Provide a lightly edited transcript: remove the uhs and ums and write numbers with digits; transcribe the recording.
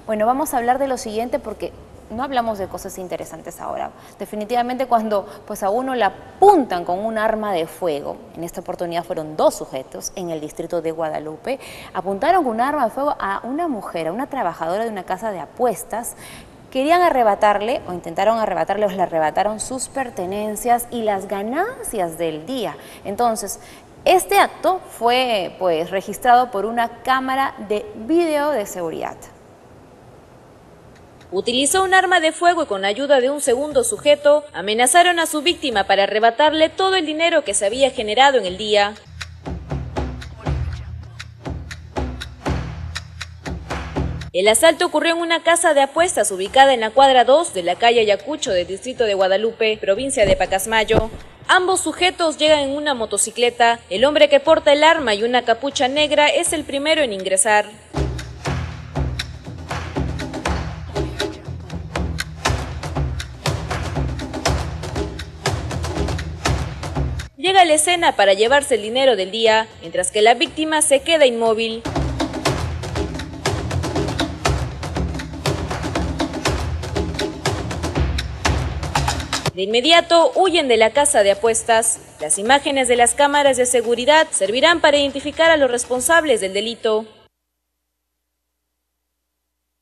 Bueno, vamos a hablar de lo siguiente porque no hablamos de cosas interesantes ahora. Definitivamente cuando pues a uno le apuntan con un arma de fuego, en esta oportunidad fueron 2 sujetos en el distrito de Guadalupe, apuntaron con un arma de fuego a una mujer, a una trabajadora de una casa de apuestas. Querían arrebatarle o intentaron arrebatarle o le arrebataron sus pertenencias y las ganancias del día. Entonces, este acto fue pues registrado por una cámara de video de seguridad. Utilizó un arma de fuego y con ayuda de un segundo sujeto, amenazaron a su víctima para arrebatarle todo el dinero que se había generado en el día. El asalto ocurrió en una casa de apuestas ubicada en la cuadra 2 de la calle Ayacucho del distrito de Guadalupe, provincia de Pacasmayo. Ambos sujetos llegan en una motocicleta. El hombre que porta el arma y una capucha negra es el primero en ingresar. Llega a la escena para llevarse el dinero del día, mientras que la víctima se queda inmóvil. De inmediato huyen de la casa de apuestas. Las imágenes de las cámaras de seguridad servirán para identificar a los responsables del delito.